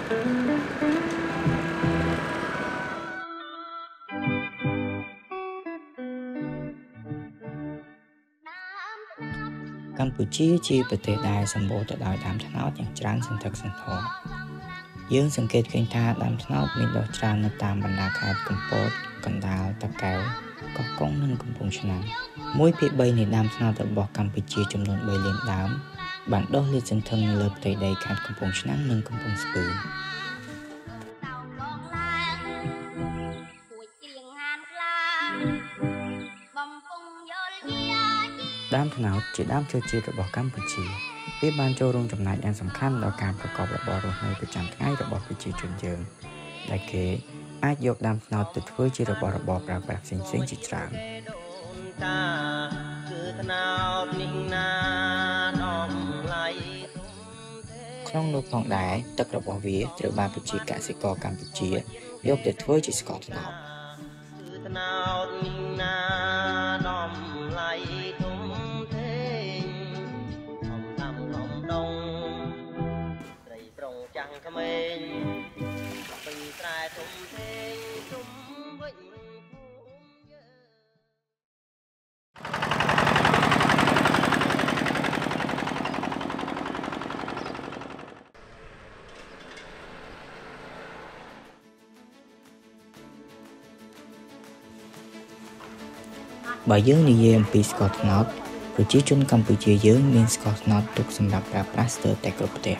កម្ពុជាជាប្រទេសដែលសម្បូរទៅដោយដើមត្នោតយ៉ាងច្រើនសន្ធឹកសន្ធាប់យើងសង្កេតឃើញថាដើមត្នោតមានដុះច្រើននៅតាមបណ្ដាខេត្តកំពតកណ្ដាលតាកែវកោះកុងនិងកំពង់ឆ្នាំង 1/3 នៃដើមត្នោតរបស់កម្ពុជាចំនួន 3 លានដើមបានដុះលាតសន្ធឹងនៅលើផ្ទៃដីខេត្តកំពង់ឆ្នាំងនិងកំពង់ស្ពឺដើមត្នោតជាដើមឈើជាតិរបស់កម្ពុជាវាបានចូលរួមចំណែកយ៉ាងសំខាន់ដល់ការប្រកបរបររស់នៅប្រចាំថ្ងៃរបស់ប្រជាជនយើងដែលគេអាចយកដើមត្នោតទៅធ្វើជារបស់របរប្រើប្រាស់ផ្សេងៗជាច្រើនក្នុងនោះផងដែរទឹករបស់វាត្រូវបានប្រជាកសិករកម្ពុជាយកទៅធ្វើជាស្ករត្នោតបើយើងនិយាយអំពីស្ករត្នោតប្រជាជនកម្ពុជាយើងមានស្ករត្នោតទុកសម្រាប់ប្រើប្រាស់ស្ទើរតែគ្រប់ផ្ទះ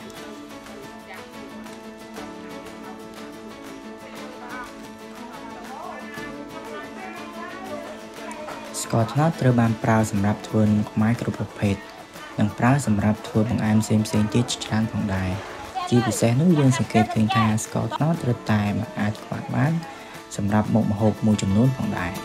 ស្ករត្នោតត្រូវបានប្រើសម្រាប់ធ្វើនំខ្មែរគ្រប់ប្រភេទនិងប្រើសម្រាប់ធ្វើបង្អែមផ្សេងៗទៀតច្រើនផងដែរជាពិសេសនោះយើងសង្កេតឃើញថាស្ករត្នោតរឹតតែមិនអាចខ្វះបានសម្រាប់មុខម្ហូបមួយចំនួនផងដែរ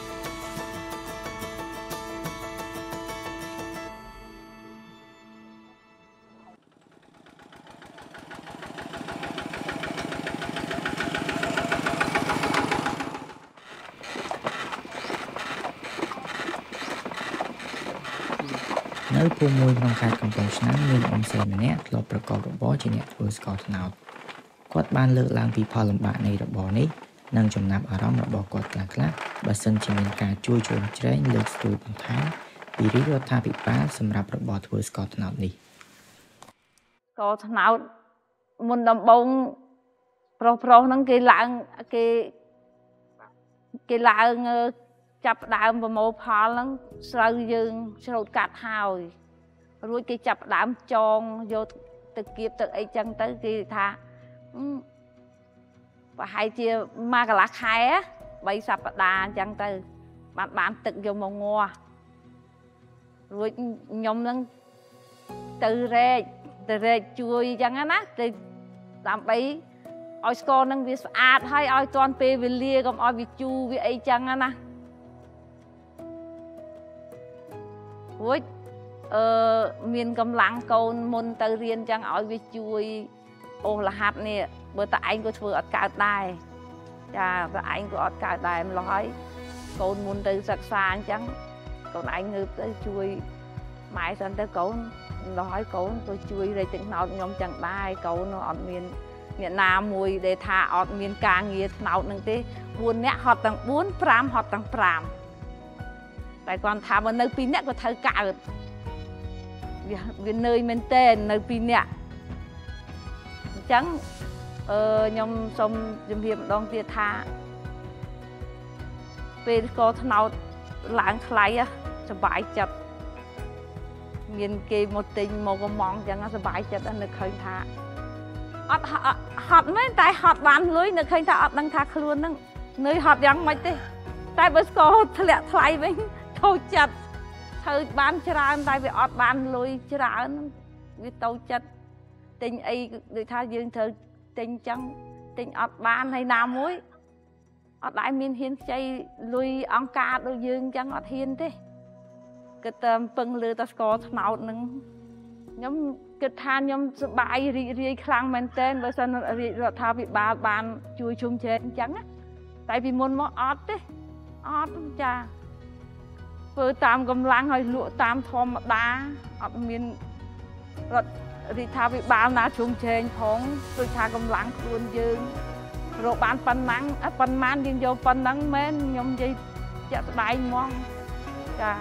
នៅភូមិមួយក្នុងខេត្តកំពង់ឆ្នាំងមានអ៊ំស្រីម្នាក់ធ្លាប់ប្រកបរបរជាអ្នកធ្វើស្ករត្នោតគាត់បានលើកឡើងពីផលលំបាកនៃរបរនេះនិងចំណាប់អារម្មណ៍របស់គាត់ខ្លះបើសិនជាមានការជួយជ្រោមជ្រែងលើកស្ទួយបន្ថែមពីរាជរដ្ឋាភិបាលសម្រាប់របរធ្វើស្ករត្នោតនេះស្ករត្នោតមុនដំបូងប្រុសហ្នឹងគេឡើងចាប់ដើមប្រមូលផលហ្នឹងស្រូវយើងច្រូតកាត់ហើយរួចគេចាប់ដើមចងយកទៅគៀបទៅអីចឹងទៅគេថាប្រហែលជាមួយកន្លះខែ3សប្តាហ៍អញ្ចឹងទៅបានទឹកយកមកងាស់រួចខ្ញុំហ្នឹងទៅរែកជួយអញ្ចឹងណាទៅដើម្បីឲ្យស្ករហ្នឹងវាស្អាតហើយឲ្យទាន់ពេលវេលាកុំឲ្យវាជូរវាអីចឹងណារួចមានកម្លាំងកូនមុនទៅរៀនចឹងឲ្យវាជួយអូសរហាត់នេះបើតឯងក៏ធ្វើអត់កើតដែរចាតឯងក៏អត់កើតដែរម្ល៉េះហើយកូនមុនទៅសិក្សាអញ្ចឹងកូនឯងងើបទៅជួយម៉ែសិនទៅកូនម្ល៉េះហើយកូនទៅជួយរែកទឹកត្នោតខ្ញុំចឹងដែរកូនអត់មានអ្នកណាមួយដែលថាអត់មានការងារត្នោតនឹងទេ4នាក់ហត់ទាំង4 5ហត់ទាំង5តែគាត់ថាបើនៅ2នាក់ក៏ត្រូវកើតវានឿយមែនតើនៅ2នាក់អញ្ចឹងខ្ញុំសូមជំរាបម្ដងទៀតថាពេលស្ករត្នោតឡើងថ្លៃសប្បាយចិត្តមានគេមកទិញមកកំងអញ្ចឹងសប្បាយចិត្តនឹកឃើញថាអត់ហត់មែនតែហត់បានលុយនឹកឃើញថាអត់ដឹងថាខ្លួននឹងនឿយហត់យ៉ាងម៉េចទេតែបើស្ករធ្លាក់ថ្លៃវិញតូចចិត្តធ្វើបានច្រើនតែវាអត់បានលុយច្រើនវាតូចចិត្តទិញអីដូចថាយើងត្រូវទិញចឹងទិញអត់បានហើយណាមួយអត់ដែរមានហ៊ានខ្ចីលុយអង្គការដូចយើងចឹងអត់ហ៊ានទេគិតតែពឹងលើតែស្ករត្នោតនឹងខ្ញុំគិតថាខ្ញុំសប្បាយរីករាយខ្លាំងមែនទែនបើសិនរាជរដ្ឋាភិបាលបានជួយជុំជែកអញ្ចឹងតែពីមុនមកអត់ទេអត់ចាធ្វើតាមកម្លាំងឲ្យលក់តាមធម្មតាអត់មានរដ្ឋ thì tha bị bao na chung chênh phong tôi tha cầm lăng luôn dương rồi bán phân nắng phân man dương vô phân nắng men nhom dây chặt đáy mong cha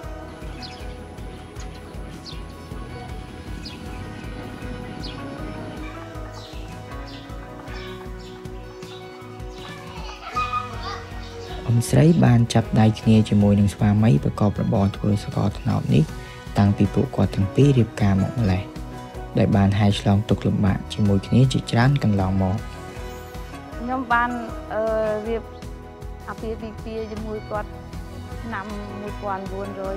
ông sấy ban chập đai kia cho môi nâng xóa mấy và cọp là bò thôi sẽ có thằng nào nít tăng bị phụ qua thằng pi điệp ca mộng lẻ đại ban hai lòng tục lụm bạn chỉ môi kia chỉ chán cần lòng mò nhóm ban việc pia cho môi quạt nằm môi quan buồn rồi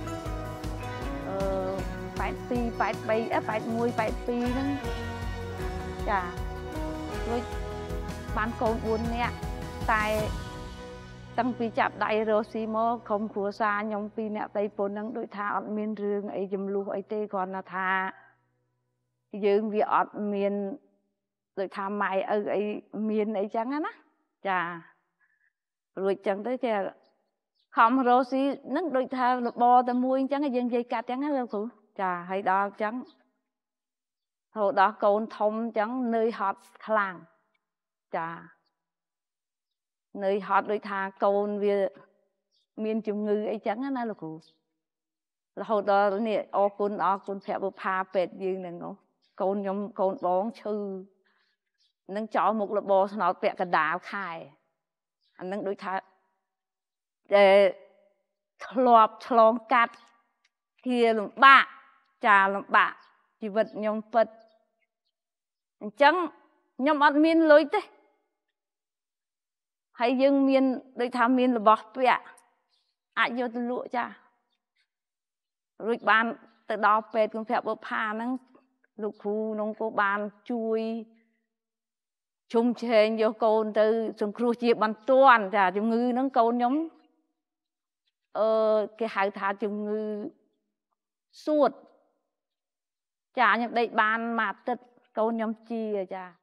phải môi phải pi đó chà rồi ban con buồn nè tại tăng pi chạp đại rồi xí mơ không khua xa nhóm pi nè tây phố nắng đôi tha ọt miên rương ấy dùm lưu ấy tê còn là tha dương vì ọt miên rồi tha mày ấy miên ấy chẳng á chà rồi chẳng tới kìa không rồi xí nắng đôi tha bò ta muôi chẳng dân dây cát chẳng á đâu cụ chà hay đó chẳng hồi đó côn thông chẳng nơi hot khlang chà nơi hot đôi tha côn vì miền chung ngư ấy chẳng á là cụ là hồi đó nè côn phèo bờ pha pet dương này nó côn nhóm côn bón chư nâng cho một là bò nó vẹt cả đào khai anh nâng đôi tha để lọp lon cắt kia lụm bạ trà lụm bạ chỉ vật nhóm vật chẳng nhóm ăn miên lối thế hay dương miên đôi tha miên là bọt vẹt ai vô từ lụa cha rồi ban từ đó pet cũng phèo bờ pha nâng lục khu nông cô ban chui chung chênh vô côn từ sông cua chia bàn toàn chả chung ngư nâng côn nhóm cái hai thả chung ngư suốt chả nhập đây ban mà tật côn nhóm chi à chả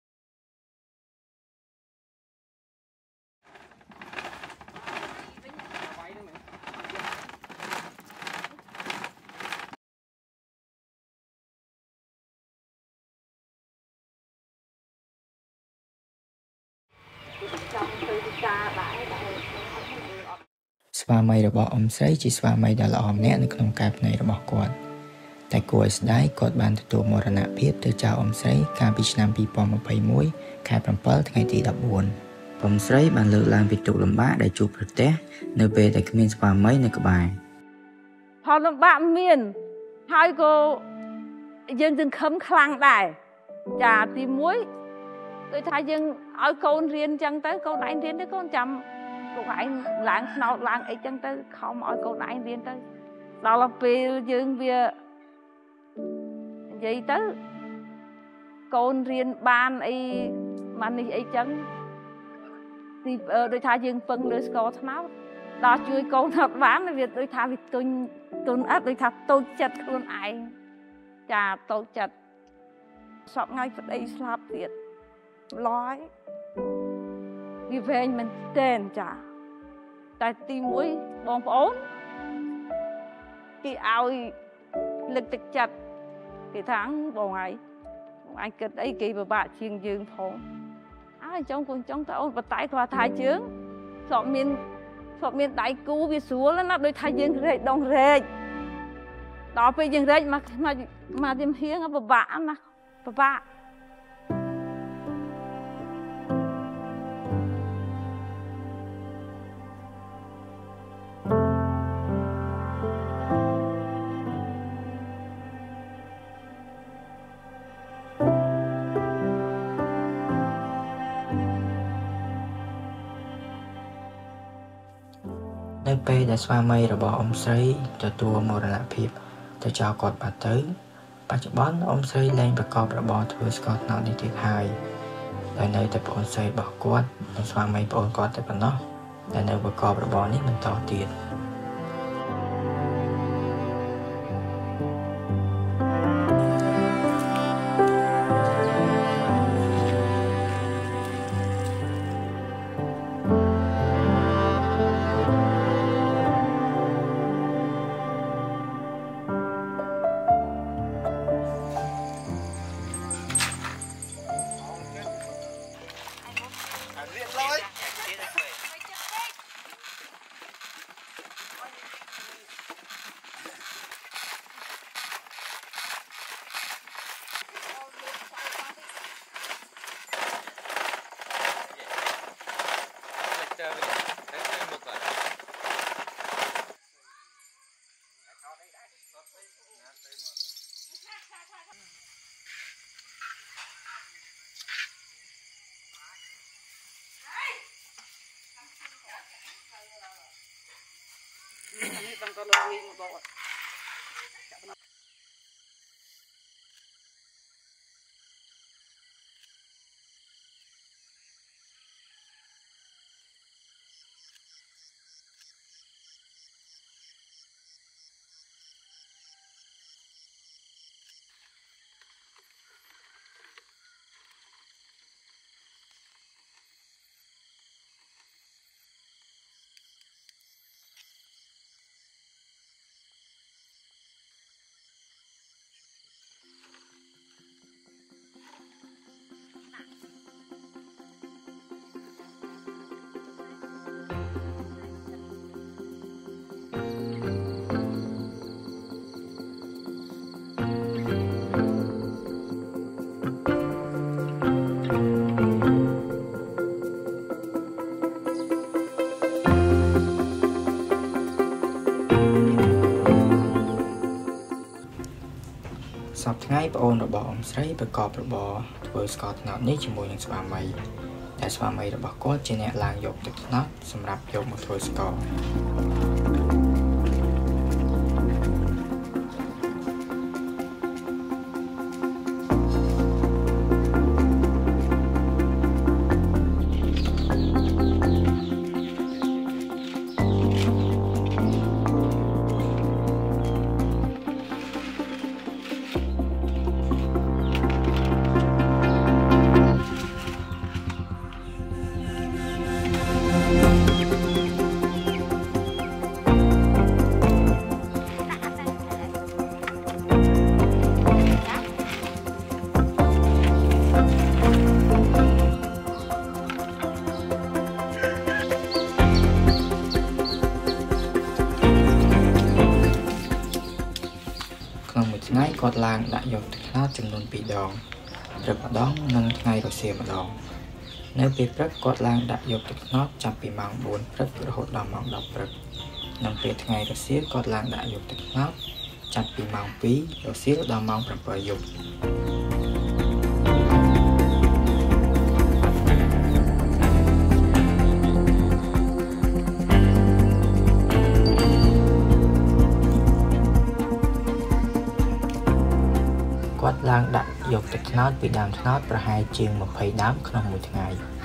Spa mây rồi bỏ ông sấy chỉ spa mây đã là ông nèនៅក្នុងកាយភ្នែករបស់គាត់តែគួរឲ្យស្ដាយគាត់បានទទួលមរណភាពទៅចៅôngស្រីកាលពីឆ្នាំ2021ខែ7ថ្ងៃទី14ôngស្រីបានលើកឡើងពីទុក្ខលំបាកដែលជួបប្រទះនៅពេលដែលគ្មានស្វាមីនៅក្បែរផលលំបាកមានហើយក៏យើងទាំងខំខ្លាំងដែរចាទី1ដូចថាយើងឲ្យកូនរៀនចឹងទៅកូនឯងរៀនទៅកូនចាំពួកឯងឡើងស្នោតឡើងអីចឹងទៅខំឲ្យកូនឯងរៀនទៅដល់ពេលយើងវានិយាយទៅកូនរៀនបានអីបាននេះអីចឹងទីដូចថាយើងពឹងលើស្ករត្នោតដល់ជួយកូនអត់បានវាដូចថាវាទុនអត់ដូចថាតូចចិត្តខ្លួនឯងចាតូចចិត្តសពថ្ងៃប្តីស្លាប់ទៀតឡយវាវែងមែនទែនចាតែទី1បងប្អូនគេឲ្យលើកទឹកចិត្តគេថាបងឯងគិតអីគេពិបាកជាងយើងផងហើយចង់កូនចង់តើអូនបតែគាត់ថាជើងសពមានដៃគូវាស្រួលណាស់ដូចថាយើងរែកដងរែកដល់ពេលយើងរែកមកជំហៀងពិបាកណាស់ពិបាកនៅពេលដែលស្វាមីរបស់អ៊ំស្រីទទួលមរណភាពទៅចោលគាត់បាត់ទៅបច្ចុប្បន្នអ៊ំស្រីលែងប្រកបរបរធ្វើស្ករត្នោតនេះទៀតហើយដោយនៅតែប្អូនស្រីរបស់គាត់និងស្វាមីប្អូនគាត់តែប៉ុណ្ណោះដែលនៅប្រកបរបរនេះបន្តទៀតសប្តាហ៍ថ្ងៃប្អូនរបស់អ៊ំស្រីប្រកបរបរធ្វើស្ករត្នោតនេះជាមួយនឹងស្វាមីតែស្វាមីរបស់គាត់ជាអ្នកឡើងយកទឹកត្នោតសម្រាប់យកមកធ្វើស្ករថ្ងៃគាត់ឡើងដាក់យកទឹកត្នោតចំនួន2ដងព្រឹកម្ដងនិងថ្ងៃរសៀលម្ដងនៅពេលព្រឹកគាត់ឡើងដាក់យកទឹកត្នោតចាប់ពីម៉ោង4ព្រឹករហូតដល់ម៉ោង10ព្រឹកនិងពេលថ្ងៃរសៀលគាត់ឡើងដាក់យកទឹកត្នោតចាប់ពីម៉ោង2រសៀលដល់ម៉ោង7យប់គាត់ឡើងដាក់យកទឹកត្នោតពីដើមត្នោតប្រហែលជាង20ដើមក្នុងមួយថ្ងៃ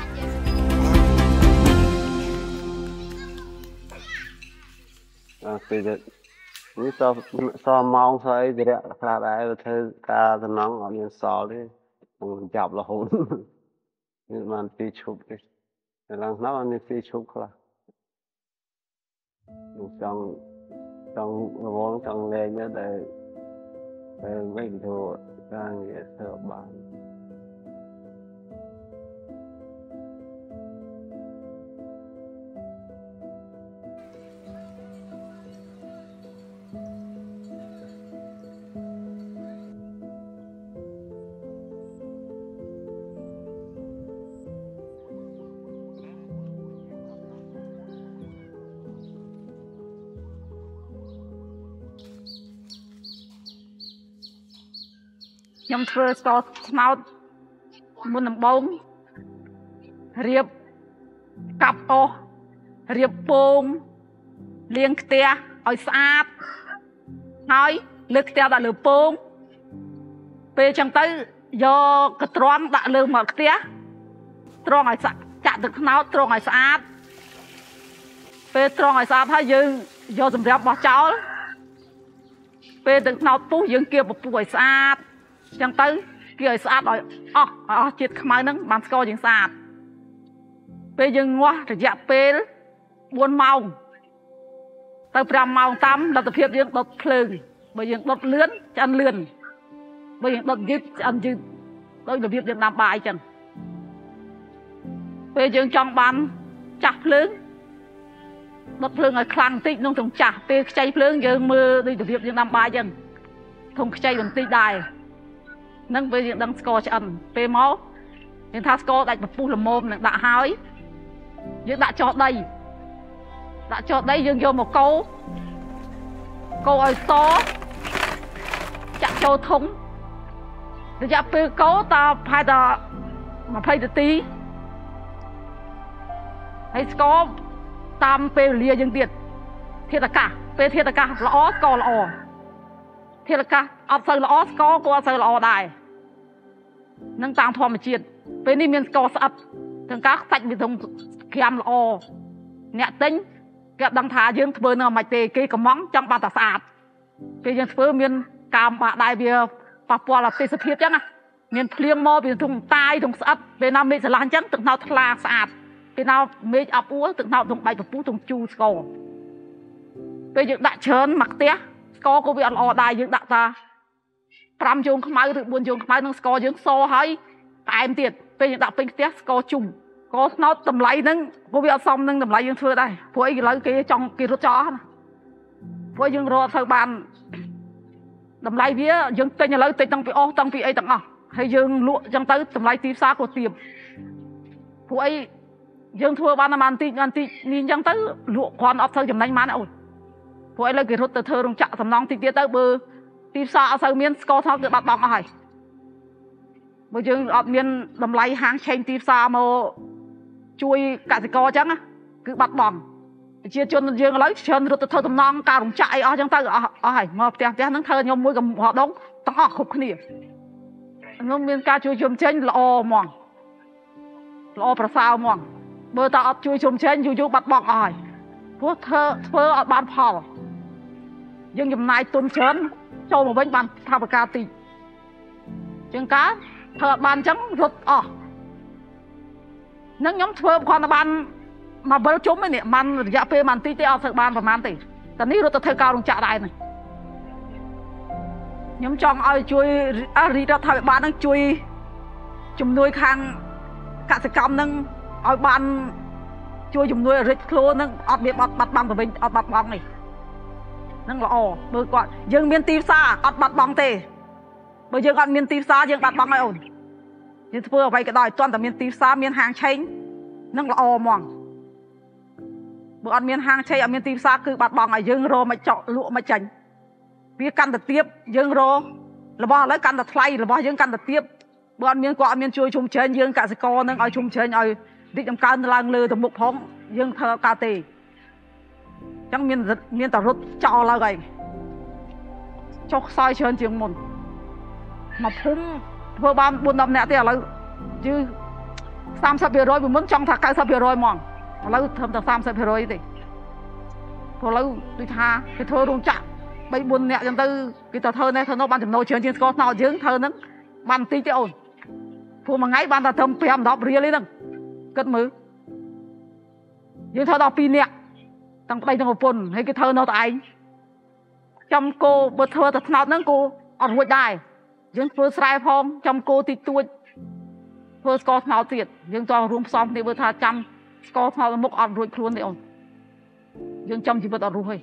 ពេលនេះសម៉ោងស្អីទៅរកខ្លះដែរទៅធ្វើការតំណងអត់មានសល់ទេនឹងចាប់រហូតនេះបានពីឈប់ទេតែឡើងស្នោអត់មានពីឈប់ខ្លះចង់រវល់ចង់លេងតែវិញទៅការងារធ្វើបានខ្ញុំធ្វើស្ករត្នោតមុនដំបូងរៀបកាប់អស់រៀបពងលាងខ្ទះឲ្យស្អាតហើយលើកខ្ទះដាក់លើពងពេលចឹងទៅយកកត្រងដាក់លើមាត់ខ្ទះត្រងឲ្យចាក់ទឹកត្នោតត្រងឲ្យស្អាតពេលត្រងឲ្យស្អាតហើយយើងយកសម្រាប់បោះចោលពេលទឹកត្នោតពុះយើងគៀបពពុះឲ្យស្អាតចឹងទៅគេឲ្យស្អាតឲ្យអស់ជាតិខ្មៅហ្នឹងបានស្ករយើងស្អាតពេលយើងងាស់រយៈពេល4ម៉ោងទៅ5ម៉ោងតាមលទ្ធភាពយើងដុតភ្លើងបើយើងដុតលឿនឆ្អិនលឿនបើយើងដុតយឺតឆ្អិនយឺតដោយរបៀបយើងដាំបាយចឹងពេលយើងចង់បានចាស់ភ្លើងដុតភ្លើងឲ្យខ្លាំងបន្តិចក្នុងត្រង់ចាស់ពេលខ្ចីភ្លើងយើងមើលដូចរបៀបយើងដាំបាយចឹងធំខ្ចីបន្តិចដែរនឹងពេលយើងដឹងស្ករឆ្អិនពេលមកយើងថាស្ករដាច់ពពុះល្មមនឹងដាក់ហើយយើងដាក់ចោលដីយើងយកមកកូរឲ្យសចាក់ចូលធុងរយៈពេលកូរតប្រហែលតែ20នាទីហើយស្ករតាមពេលវេលាយើងទៀត thiệt là cả về thiệt là cả lõ co lõ thiệt là cả ở sờ lõ co qua sờ lõ đài nâng tăng thom chiết vềนี่មានស្ករស្អិតទាំងការសាច់វាធំក្រាមល្អអ្នកទិញគេដឹងថាយើងធ្វើនៅមិនទេគេកំងចង់បានតែស្អាតពេលយើងធ្វើមានកាមបាក់ដៃវាប៉ះពាល់ដល់ទេសភាពចឹងណាមានភ្លៀងមកវាធំតាយធំស្អិតពេលណាមេឃស្រឡះអញ្ចឹងទឹកណៅថ្លាស្អាតពេលណាមេឃអប់អួលទឹកណៅធំបែកពពុះធំជូរស្ករពេលយើងដាក់ច្រើនមកផ្ទះស្ករក៏វាអត់ល្អដែរយើងដាក់តា5យងខ្មៅឬ4យងខ្មៅនឹងស្ករយើងសហើយផ្អែមទៀតពេលយើងដាក់ពេញផ្ទះស្ករជុំស្ករស្នោតតម្លៃហ្នឹងក៏វាអត់សមនឹងតម្លៃយើងធ្វើដែរព្រោះអីឥឡូវគេចង់គេរត់ចោលណាព្រោះយើងរត់ទៅបានតម្លៃវាយើងទិញឥឡូវទិញតាំងពីអស់តាំងពីអីទាំងអស់ហើយយើងលក់អញ្ចឹងទៅតម្លៃទីផ្សារក៏ទាបព្រោះអីយើងធ្វើបានតែបន្តិចនេះអញ្ចឹងទៅលក់គ្រាន់អត់ទៅចំណេញបានអូនព្រោះឥឡូវគេរត់ទៅធ្វើរោងចក្រសំណង់តិចទៀតទៅបើទីផ្សារអត់សូវមានស្ករថោកគឺបាត់បង់អស់ហើយបើយើងអត់មានតម្លៃហាងឆេងទីផ្សារមកជួយកសិករអញ្ចឹងគឺបាត់បង់ប្រជាជនយើងឥឡូវច្រើនរត់ទៅធ្វើតំណងការរោងចក្រអីអស់អញ្ចឹងទៅអស់ហើយមកផ្ទះហ្នឹងធ្វើខ្ញុំមួយកំហដងទាំងអស់គ្រប់គ្នាខ្ញុំមានការជួយជុំជែងល្អហ្មងល្អប្រសើរហ្មងបើតើអត់ជួយជុំជែងយូរបាត់បង់អស់ហើយព្រោះធ្វើអត់បានផលយើងចំណាយទុនច្រើនចូលមកវិញបានថាបការតិចជាងការធ្វើអត់បានអញ្ចឹងរត់អស់នឹងខ្ញុំធ្វើគ្រាន់តែបានមកវិលជុំឯនេះបានរយៈពេលបន្តិចទេអត់ធ្វើបានប្រហែលទេតែនេះរត់ទៅធ្វើការរោងចក្រដែរនេះខ្ញុំចង់ឲ្យជួយរាជរដ្ឋាភិបាលនឹងជួយជំនួយខាងកសិកម្មនឹងឲ្យបានជួយជំនួយរិទ្ធខ្លួននឹងអត់មានបាត់បង់ទៅវិញអត់បាត់បង់នេះនឹងល្អបើគាត់យើងមានទីផ្សារអត់បាត់បង់ទេបើយើងអត់មានទីផ្សារយើងបាត់បង់ហើយអូនយើងធ្វើអ្វីក៏ដោយទាន់តែមានទីផ្សារមានហាងឆេងនឹងល្អហ្មងបើអត់មានហាងឆេងអត់មានទីផ្សារគឺបាត់បង់ហើយយើងរកមកចោលលក់មកចាញ់វាកាន់តែទៀបយើងរករបស់ឥឡូវកាន់តែថ្លៃរបស់យើងកាន់តែទៀបបើអត់មានគាត់អត់មានជួយជុំជ្រែងយើងកសិករនឹងឲ្យជុំជ្រែងឲ្យរីកដំកើងឡើងលើទៅមុខផងយើងធ្វើការទេអញ្ចឹងមានតែរត់ចោលហើយចុះខ្សោយច្រើនជាងមុនមកភូមិធ្វើបាន 4-10 នាក់ទេឥឡូវយឺ 30% ពីមុនចង់ថា 90% ហ្មងឥឡូវធ្វើតែ 30% ទេព្រោះឥឡូវដូចថាគេធ្វើរោងចក្រ 3-4 នាក់អញ្ចឹងទៅគេទៅធ្វើនេះធ្វើនោះបានចំណូលច្រើនជាងស្ករត្នោតយើងធ្វើហ្នឹងបានបន្តិចទេអូនព្រោះមួយថ្ងៃបានតែត្រឹម 5-10 រៀលទេហ្នឹងគិតមើលយើងធ្វើដល់ 2 នាក់ទាំងប្តីទាំងប្រពន្ធហើយគេធ្វើនៅតែឯងចំគោបើធ្វើតែត្នោតហ្នឹងគោអត់រួចដែរយើងធ្វើស្រែផងចំគោតិចតួចធ្វើស្ករត្នោតទៀតយើងតោះរួមផ្សំគ្នាបើថាចាំស្ករត្នោតមុខអត់រួចខ្លួនទេអូនយើងចំជីវិតអត់រស់ទេ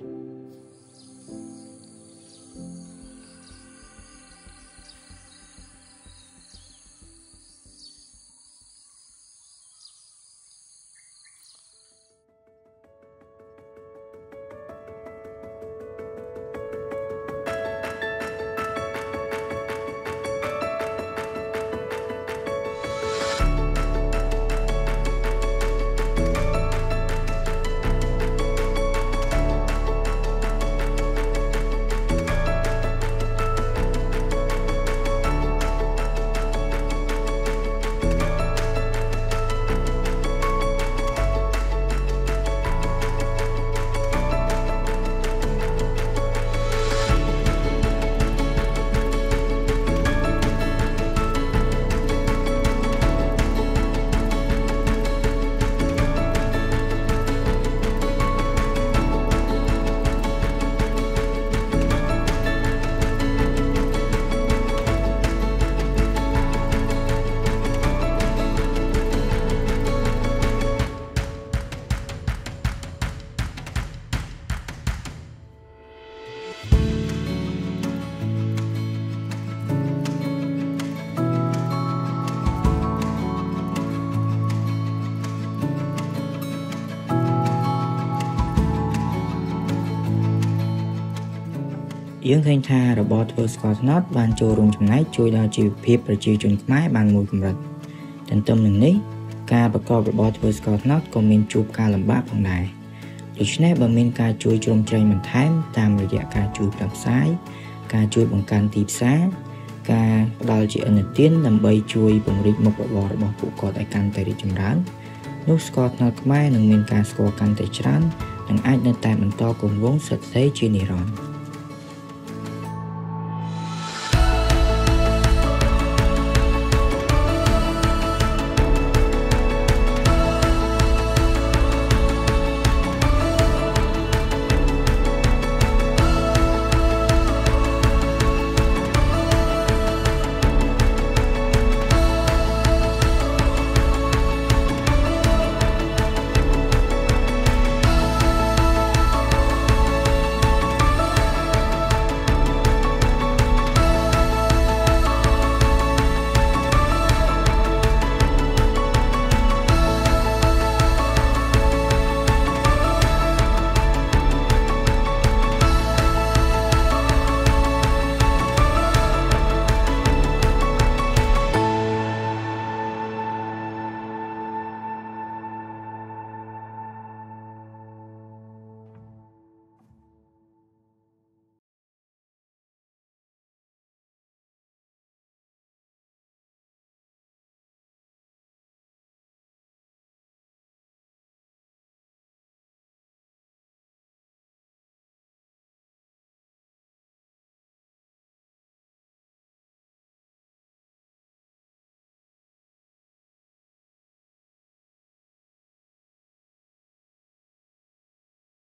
យើងឃើញថារបរធ្វើស្ករត្នោតបានចូលរួមចំណែកជួយដល់ជីវភាពប្រជាជនខ្មែរបានមួយកម្រិតទន្ទឹមនឹងនេះការប្រកបរបរធ្វើស្ករត្នោតក៏មានជួបការលំបាកផងដែរដូច្នេះបើមានការជួយជ្រោមជ្រែងបន្ថែមតាមរយៈការជួយផ្សព្វផ្សាយការជួយបង្កើនទីផ្សារការផ្ដល់ជាឥណទានដើម្បីជួយពង្រីកមុខរបររបស់ពួកគាត់ឲ្យកាន់តែរីកចម្រើននោះស្ករត្នោតខ្មែរនឹងមានការស្គាល់កាន់តែច្រើននិងអាចនៅតែបន្តគង់វង្សស្ថិតស្ថេរជានិរន្តរ៍